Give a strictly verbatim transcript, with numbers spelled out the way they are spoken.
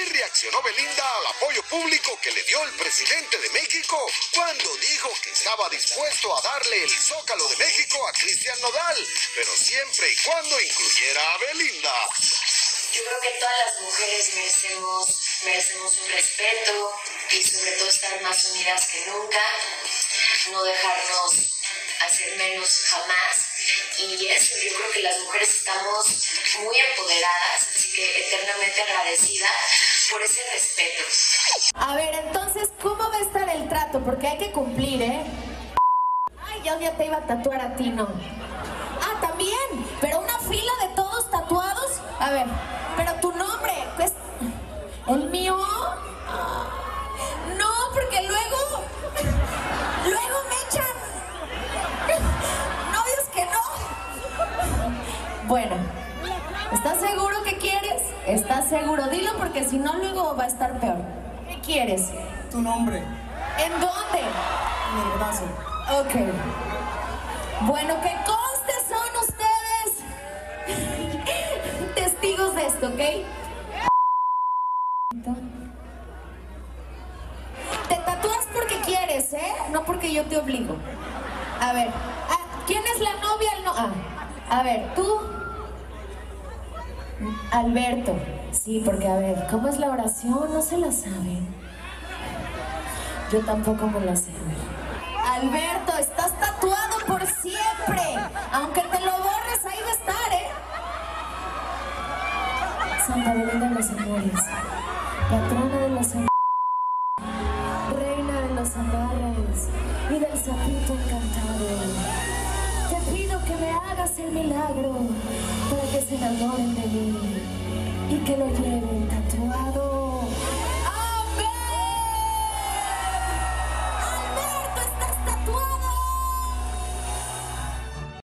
reaccionó Belinda al apoyo público que le dio el presidente de México cuando dijo que estaba dispuesto a darle el Zócalo de México a Cristian Nodal, pero siempre y cuando incluyera a Belinda. Yo creo que todas las mujeres merecemos, merecemos un respeto y sobre todo estar más unidas que nunca, no dejarnos hacer menos jamás. Y eso, yo creo que las mujeres estamos muy empoderadas, así que eternamente agradecida por ese respeto. A ver, entonces, ¿cómo va a estar el trato? Porque hay que cumplir, ¿eh? Ay, yo ya te iba a tatuar a ti, ¿no? Ah, también, pero una fila de todos tatuados. A ver, pero tu nombre, pues, ¿el mío? No, porque luego, luego me echan. No, es que no. Bueno, ¿estás seguro que quieres? ¿Estás seguro? Dilo porque si no luego va a estar peor. ¿Qué quieres? Tu nombre. ¿En dónde? En el brazo. Ok. Bueno, que conste son ustedes testigos de esto, ¿ok? Te tatúas porque quieres, ¿eh? No porque yo te obligo. A ver, ¿quién es la novia? El no ah, a ver, tú. Alberto. Sí, porque a ver, ¿cómo es la oración? No se la saben. Yo tampoco me la sé. Alberto, estás tatuado por siempre. Aunque te lo borres, ahí va a estar, ¿eh? Santa Belinda de los amores, patrona de los amores, reina de los amarres y del sapito encantado. Te pido que me hagas el milagro para que se enamoren de mí y que lo lleven